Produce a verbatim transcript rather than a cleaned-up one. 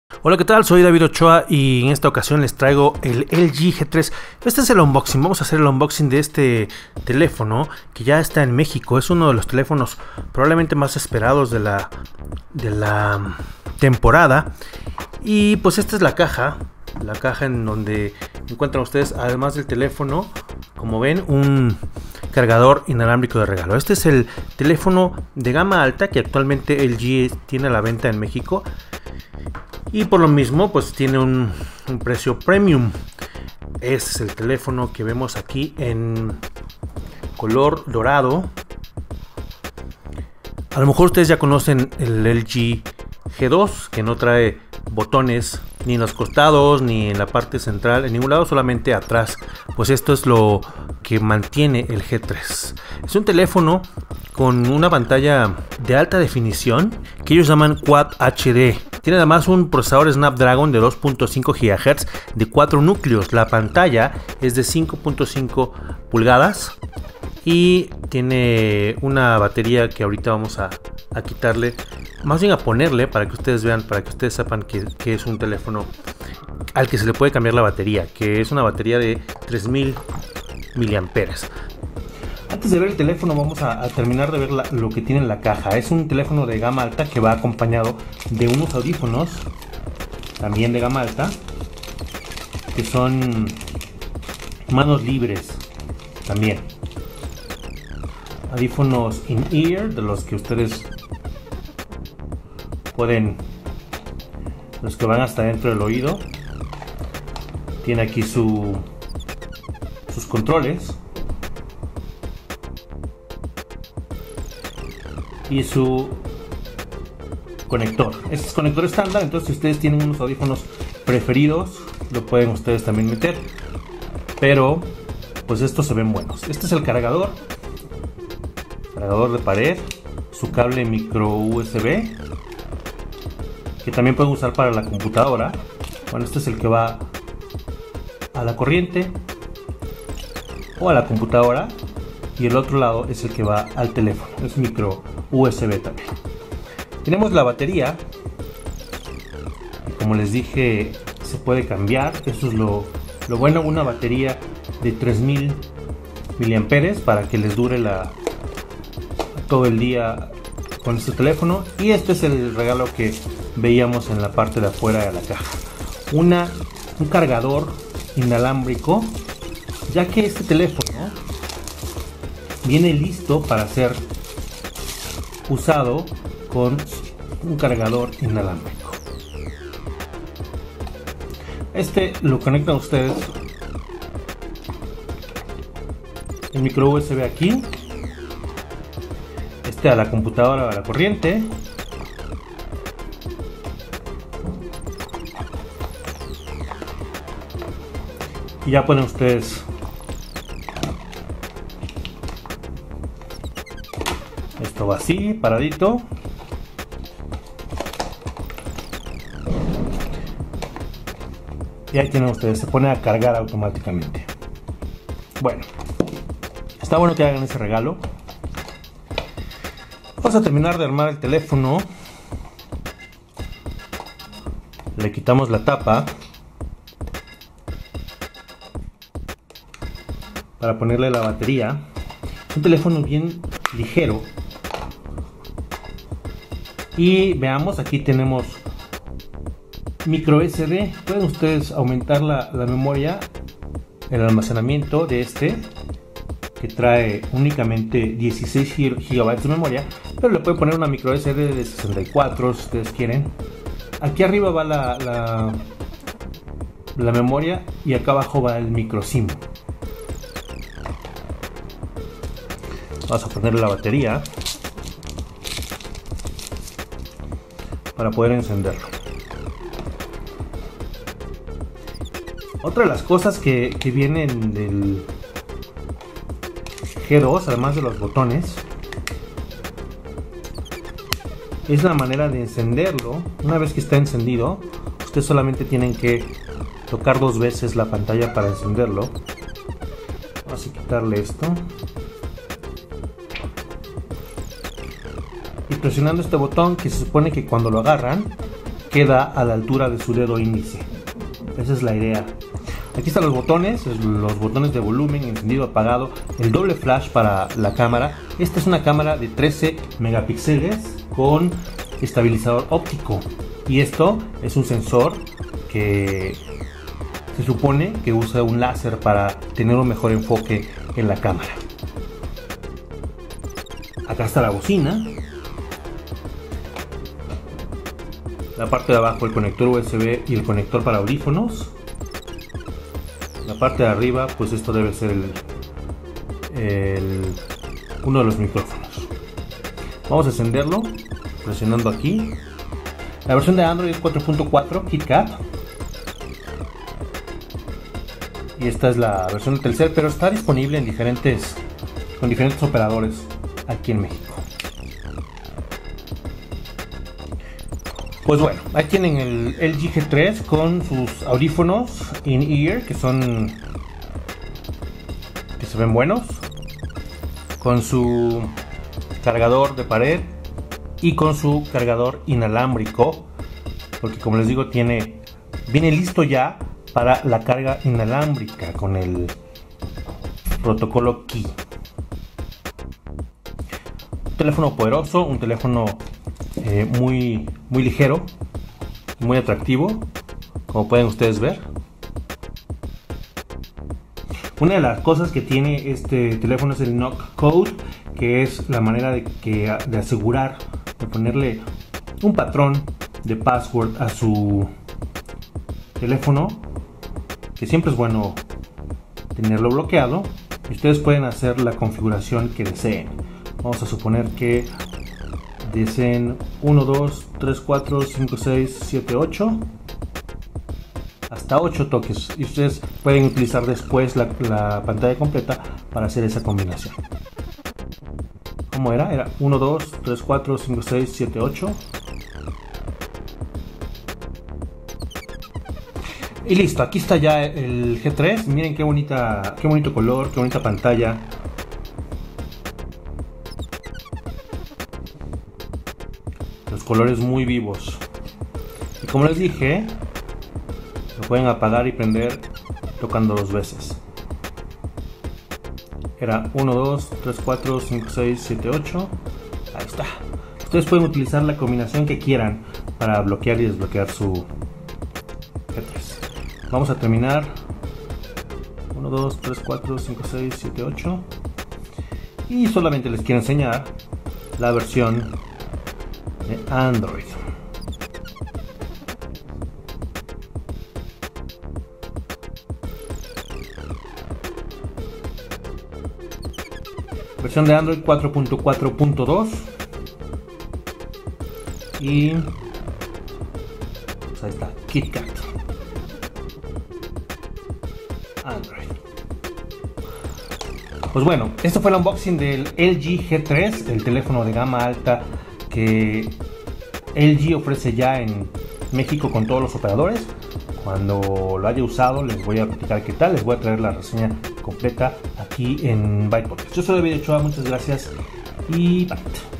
Hola, ¿qué tal? Soy David Ochoa y en esta ocasión les traigo el L G G tres. Este es el unboxing, vamos a hacer el unboxing de este teléfono que ya está en México. Es uno de los teléfonos probablemente más esperados de la, de la temporada. Y pues esta es la caja, la caja en donde encuentran ustedes, además del teléfono, como ven, un cargador inalámbrico de regalo. Este es el teléfono de gama alta que actualmente L G tiene a la venta en México. Y por lo mismo pues tiene un, un precio premium. Este es el teléfono que vemos aquí en color dorado. A lo mejor ustedes ya conocen el L G G dos, que no trae botones ni en los costados ni en la parte central, en ningún lado, solamente atrás. Pues esto es lo que mantiene el G tres. Es un teléfono con una pantalla de alta definición que ellos llaman Quad H D. Tiene además un procesador Snapdragon de dos punto cinco gigahertz de cuatro núcleos. La pantalla es de cinco punto cinco pulgadas y tiene una batería que ahorita vamos a, a quitarle, más bien a ponerle, para que ustedes vean, para que ustedes sepan que, que es un teléfono al que se le puede cambiar la batería, que es una batería de tres mil miliamperios hora. Antes de ver el teléfono vamos a, a terminar de ver la, lo que tiene en la caja. Es un teléfono de gama alta que va acompañado de unos audífonos también de gama alta, que son manos libres también. Audífonos in-ear, de los que ustedes pueden, los que van hasta dentro del oído. Tiene aquí su, sus controles y su conector. Este es conector estándar, entonces si ustedes tienen unos audífonos preferidos lo pueden ustedes también meter, pero pues estos se ven buenos. Este es el cargador, cargador de pared, su cable micro U S B que también pueden usar para la computadora. Bueno, este es el que va a la corriente o a la computadora, y el otro lado es el que va al teléfono, es micro U S B también. Tenemos la batería, como les dije, se puede cambiar. Eso es lo, lo bueno, una batería de tres mil miliamperios hora para que les dure la, todo el día con este teléfono. Y este es el regalo que veíamos en la parte de afuera de la caja, una, un cargador inalámbrico, ya que este teléfono viene listo para ser usado con un cargador inalámbrico. Este lo conectan ustedes el micro U S B aquí, este a la computadora o a la corriente, y ya pueden ustedes esto va así, paradito. Y ahí tienen ustedes, se pone a cargar automáticamente. Bueno, está bueno que hagan ese regalo. Vamos a terminar de armar el teléfono. Le quitamos la tapa para ponerle la batería. Es un teléfono bien ligero. Y veamos, aquí tenemos micro S D. Pueden ustedes aumentar la, la memoria, el almacenamiento de este, que trae únicamente dieciséis gigabytes de memoria, pero le pueden poner una micro S D de sesenta y cuatro si ustedes quieren. Aquí arriba va la, la, la memoria y acá abajo va el micro SIM. Vamos a ponerle la batería para poder encenderlo. Otra de las cosas que, que vienen del G dos, además de los botones, es la manera de encenderlo. Una vez que está encendido, ustedes solamente tienen que tocar dos veces la pantalla para encenderlo. Vamos a quitarle esto. Y presionando este botón, que se supone que cuando lo agarran queda a la altura de su dedo índice. Esa es la idea. Aquí están los botones, los botones de volumen, encendido, apagado, el doble flash para la cámara. Esta es una cámara de trece megapíxeles con estabilizador óptico. Y esto es un sensor que se supone que usa un láser para tener un mejor enfoque en la cámara. Acá está la bocina. La parte de abajo el conector U S B y el conector para audífonos. La parte de arriba, pues esto debe ser el, el, uno de los micrófonos. Vamos a encenderlo presionando aquí. La versión de Android es cuatro punto cuatro KitKat. Y esta es la versión de Telcel, pero está disponible en diferentes, con diferentes operadores aquí en México. Pues bueno, ahí tienen el L G G tres con sus audífonos in-ear, que son, que se ven buenos, con su cargador de pared y con su cargador inalámbrico, porque como les digo, tiene, viene listo ya para la carga inalámbrica con el protocolo Qi. Un teléfono poderoso, un teléfono eh, muy, muy ligero, muy atractivo, como pueden ustedes ver. Una de las cosas que tiene este teléfono es el Knock Code, que es la manera de, que, de asegurar, de ponerle un patrón de password a su teléfono, que siempre es bueno tenerlo bloqueado. Y ustedes pueden hacer la configuración que deseen. Vamos a suponer que deseen uno, dos, tres, cuatro, cinco, seis, siete, ocho, hasta ocho toques, y ustedes pueden utilizar después la, la pantalla completa para hacer esa combinación. ¿Cómo era? Era uno, dos, tres, cuatro, cinco, seis, siete, ocho. Y listo, aquí está ya el G tres. Miren qué bonita, qué bonito color, qué bonita pantalla. Los colores muy vivos. Y como les dije, lo pueden apagar y prender tocando dos veces. Era uno, dos, tres, cuatro, cinco, seis, siete, ocho. Ahí está. Ustedes pueden utilizar la combinación que quieran para bloquear y desbloquear su G tres. Vamos a terminar. uno, dos, tres, cuatro, cinco, seis, siete, ocho. Y solamente les quiero enseñar la versión de Android. Versión de Android cuatro punto cuatro punto dos. Y pues ahí está, KitKat Android. Pues bueno, esto fue el unboxing del L G G tres, el teléfono de gama alta que L G ofrece ya en México con todos los operadores. Cuando lo haya usado les voy a platicar qué tal, les voy a traer la reseña completa aquí en Byte Podcast. Yo soy David Ochoa, muchas gracias y bye.